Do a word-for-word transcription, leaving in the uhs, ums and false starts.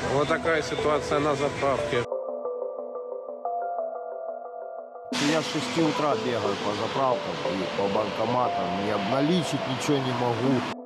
Вот такая ситуация на заправке. Я с шести утра бегаю по заправкам и по банкоматам. Не обналичить ничего не могу.